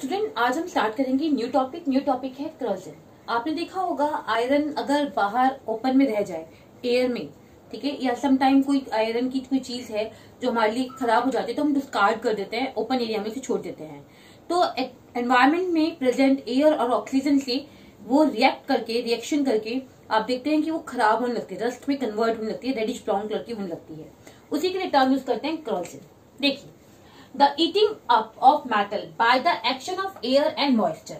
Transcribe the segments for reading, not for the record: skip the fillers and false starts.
Student, आज हम start करेंगे न्यू टॉपिक है करोजन। आपने देखा होगा आयरन अगर बाहर ओपन में रह जाए एयर में, ठीक है, या सम टाइम कोई आयरन की कोई चीज है जो हमारे लिए खराब हो जाती है तो हम डिस्कार्ड कर देते हैं, ओपन एरिया में से छोड़ देते हैं। तो एनवायरमेंट में प्रेजेंट एयर और ऑक्सीजन से वो रिएक्शन करके आप देखते हैं कि वो खराब होने लगती है, रस्ट में कन्वर्ट होने लगती है, रेडिश ब्राउन कलर की होने लगती है। उसी के लिए टर्म यूज करते हैं करोजन। देखिए, the eating up of metal by the action of air and moisture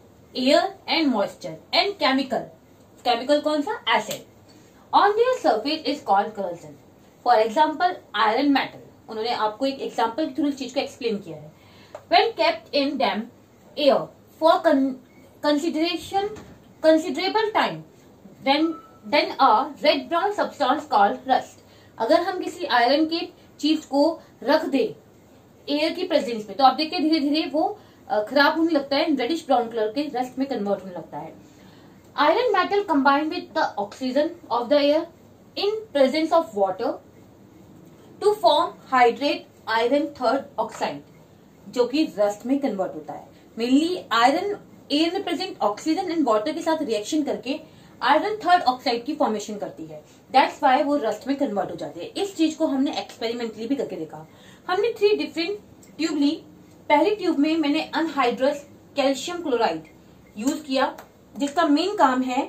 and chemical कौन सा acid on their surface is called corrosion. For example, iron metal, उन्होंने आपको एक एग्जाम्पल के थ्रू इस चीज को एक्सप्लेन किया है। When kept in damp air for considerable time, then a red brown substance called rust. अगर हम किसी आयरन की चीज को रख दे एयर की प्रेजेंस में तो आप देखिए धीरे धीरे वो खराब होने लगता है, रेडिश ब्राउन कलर के रस्ट में कन्वर्ट होने लगता है। Iron metal combine with the oxygen of the air in presence of water to form hydrate iron third oxide, जो कि रस्ट में कन्वर्ट होता है। मेनली आयरन एयर में प्रेजेंट ऑक्सीजन एंड वाटर के साथ रिएक्शन करके आयरन थर्ड ऑक्साइड की फॉर्मेशन करती है। दैट्स वाई वो रस्ट में कन्वर्ट हो जाती है। इस चीज को हमने एक्सपेरिमेंटली भी करके देखा। हमने 3 डिफरेंट ट्यूब ली। पहली ट्यूब में मैंने अनहाइड्रस कैल्शियम क्लोराइड यूज किया, जिसका मेन काम है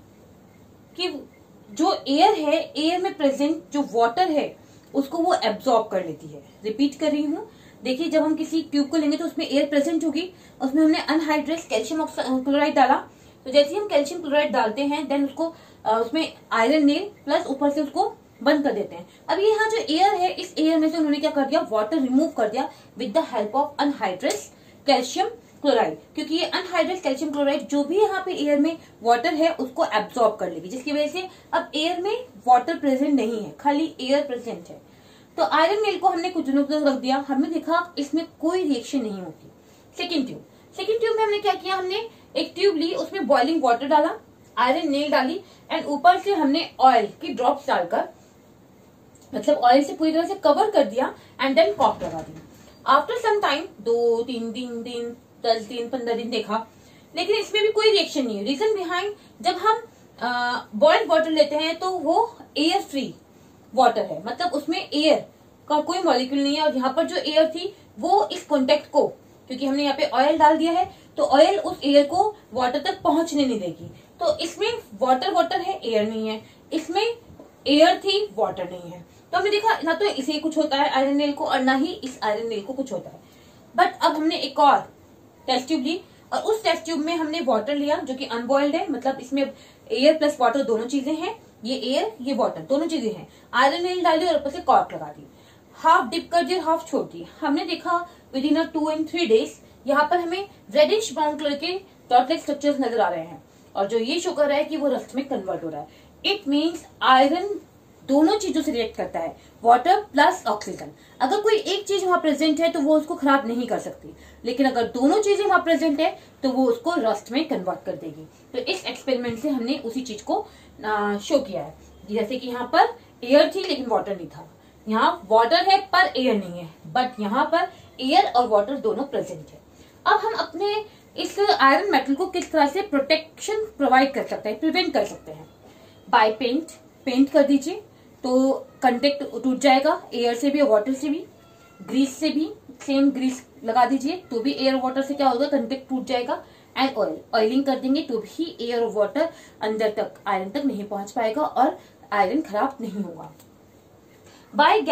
कि जो एयर है, एयर में प्रेजेंट जो वाटर है उसको वो एब्जॉर्ब कर लेती है। रिपीट कर रही हूँ, देखिए जब हम किसी ट्यूब को लेंगे तो उसमें एयर प्रेजेंट होगी, उसमें हमने अनहाइड्रस कैल्शियम क्लोराइड डाला। तो जैसे ही हम कैल्शियम क्लोराइड डालते हैं देन उसको उसमें आयरन ने प्लस ऊपर से उसको बंद कर देते हैं। अब ये यहाँ जो एयर है, इस एयर में से उन्होंने क्या कर दिया, वाटर रिमूव कर दिया with the help of anhydrous calcium chloride, क्योंकि ये अनहाइड्रस कैल्शियम क्लोराइड जो भी यहाँ पे एयर में वाटर है उसको एब्जॉर्ब कर लेगी, जिसकी वजह से अब एयर में वाटर प्रेजेंट नहीं है, खाली एयर प्रेजेंट है। तो आयरन नेल को हमने कुछ दिनों तक रख दिया, हमने देखा इसमें कोई रिएक्शन नहीं होती। सेकेंड ट्यूब में हमने क्या किया, हमने एक ट्यूब ली, उसमें बॉइलिंग वाटर डाला, आयरन नेल डाली एंड ऊपर से हमने ऑयल की ड्रॉप्स डालकर, मतलब ऑयल से पूरी तरह से कवर कर दिया एंड देन कॉक लगा दी। आफ्टर सम टाइम 2-3 दिन 10 दिन 15 दिन देखा, लेकिन इसमें भी कोई रिएक्शन नहीं है। रीजन बिहाइंड, जब हम बॉइल्ड वाटर लेते हैं तो वो एयर फ्री वाटर है, मतलब उसमें एयर का कोई मॉलिक्यूल नहीं है, और यहाँ पर जो एयर थी वो इस कॉन्टेक्ट को, क्योंकि हमने यहाँ पे ऑयल डाल दिया है तो ऑयल उस एयर को वाटर तक पहुंचने नहीं देगी। तो इसमें वाटर है, एयर नहीं है, इसमें एयर थी, वाटर नहीं है। तो हमने देखा ना तो इसे कुछ होता है आयरन नेल को, और ना ही इस आयरन नेल को कुछ होता है। बट अब हमने एक और टेस्ट ट्यूब ली, और उस टेस्ट ट्यूब में हमने वाटर लिया जो कि अनबॉइल्ड है, मतलब इसमें एयर प्लस वाटर दोनों चीजें हैं, ये एयर ये वाटर दोनों चीजें हैं। आयरन नेल डाली और ऊपर से कॉर्क लगा दी, हाफ डिप कर दिया, हाफ छोड़ दी। हमने देखा विद इन 2 and 3 days यहाँ पर हमें रेडिश ब्राउन कलर के डॉटलेट स्ट्रक्चर्स नजर आ रहे हैं, और जो ये शो कर रहा है कि वो रस्ट में कन्वर्ट हो रहा है। इट मीन्स आयरन दोनों चीजों से रिएक्ट करता है, वाटर प्लस ऑक्सीजन। अगर कोई एक चीज वहां प्रेजेंट है तो वो उसको खराब नहीं कर सकती, लेकिन अगर दोनों चीजें वहां प्रेजेंट है तो वो उसको रस्ट में कन्वर्ट कर देगी। तो इस एक्सपेरिमेंट से हमने उसी चीज को शो किया है। जैसे कि यहाँ पर एयर थी लेकिन वाटर नहीं था, यहाँ वाटर है पर एयर नहीं है, बट यहाँ पर एयर और वाटर दोनों प्रेजेंट है। अब हम अपने इस आयरन मेटल को किस तरह से प्रोटेक्शन प्रोवाइड कर सकते हैं, प्रिवेंट कर सकते हैं। बाय पेंट कर दीजिए तो कंटेक्ट टूट जाएगा एयर से भी और वाटर से भी। ग्रीस से भी सेम ग्रीस लगा दीजिए तो भी एयर और वाटर से क्या होगा, कंटेक्ट टूट जाएगा। एंड ऑयलिंग कर देंगे तो भी एयर और वाटर अंदर तक आयरन तक नहीं पहुंच पाएगा और आयरन खराब नहीं होगा। बाय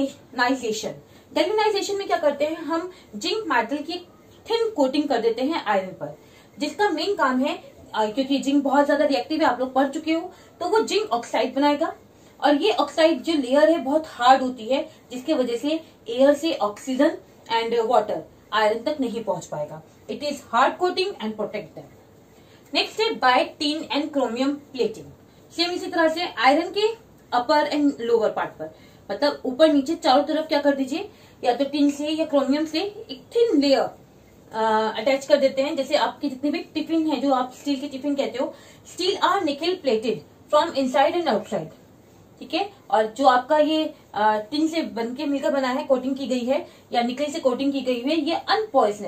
गैल्वेनाइजेशन में क्या करते हैं, हम जिंक मेटल की थिन कोटिंग कर देते हैं आयरन पर, जिसका मेन काम है, क्योंकि जिंक बहुत ज्यादा रिएक्टिव है, आप लोग पढ़ चुके हो, तो वो जिंक ऑक्साइड बनाएगा। और ये ऑक्साइड जो लेयर है बहुत हार्ड होती है, जिसकी वजह से एयर से ऑक्सीजन एंड वाटर आयरन तक नहीं पहुंच पाएगा। It is hard coating and protect them. Next है by tin and chromium plating. Same इसी तरह से आयरन के अपर एंड लोअर पार्ट पर, मतलब ऊपर नीचे चारों तरफ क्या कर दीजिए, या तो टिन से या क्रोमियम से एक थिन लेयर अटैच कर देते हैं। जैसे आपके जितने भी टिफिन है, जो आप स्टील के टिफिन कहते हो, steel or nickel plated from inside and outside, ठीक है। और जो आपका ये टिन से बनके मिलकर बना है, कोटिंग की गई है या निकल से कोटिंग की गई है, ये अनपॉइजनस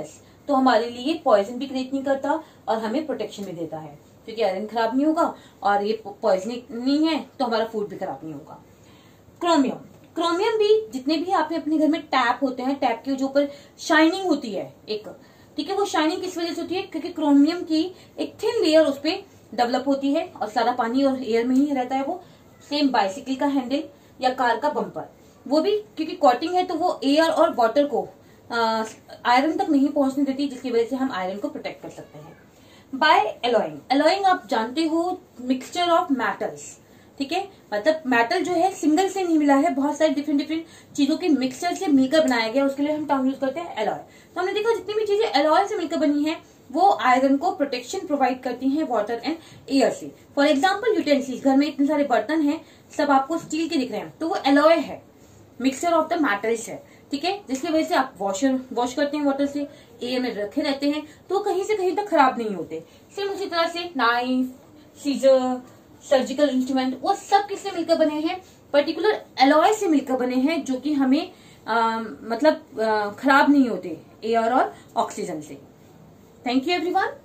तो हमारे लिए पॉइजन भी क्रिएट नहीं करता और हमें प्रोटेक्शन भी देता है, क्योंकि आयरन खराब नहीं होगा और ये पॉइजनिक नहीं है तो हमारा फूड भी खराब नहीं होगा। क्रोमियम, क्रोमियम भी जितने भी आपने अपने घर में टैप होते हैं, टैप के जो ऊपर शाइनिंग होती है एक, ठीक है, वो शाइनिंग किस वजह से होती है, क्योंकि क्रोमियम की एक थिन लेयर उस पर डेवलप होती है और सारा पानी और एयर में ही रहता है वो। सेम बाइसिकल का हैंडल या कार का बम्पर, वो भी क्योंकि कोटिंग है तो वो एयर और वाटर को आयरन तक नहीं पहुंचने देती, जिसकी वजह से हम आयरन को प्रोटेक्ट कर सकते हैं। बाय एलॉइंग, एलॉइंग आप जानते हो मिक्सचर ऑफ मेटल्स, ठीक है, मतलब मेटल जो है सिंगल से नहीं मिला है, बहुत सारे डिफरेंट डिफरेंट चीजों के मिक्सचर से मिलकर बनाया गया, उसके लिए हम टर्म यूज करते हैं एलॉय। तो हमने देखा जितनी भी चीजें एलॉय से मिलकर बनी है वो आयरन को प्रोटेक्शन प्रोवाइड करती हैं वाटर एंड एयर से। फॉर एग्जाम्पल यूटेंसिल्स, घर में इतने सारे बर्तन हैं, सब आपको स्टील के दिख रहे हैं, तो वो एलॉय है, मिक्सचर ऑफ द मेटल्स है, ठीक है, जिसकी वजह से आप वॉश करते हैं वाटर से, एयर में रखे रहते हैं तो कहीं से कहीं तक खराब नहीं होते। सेम उसी तरह से नाइफ, सीजर, सर्जिकल इंस्ट्रूमेंट, वो सब किससे मिलकर बने हैं, पर्टिकुलर एलॉय से मिलकर बने हैं, जो कि हमें खराब नहीं होते एयर और ऑक्सीजन से। Thank you everyone.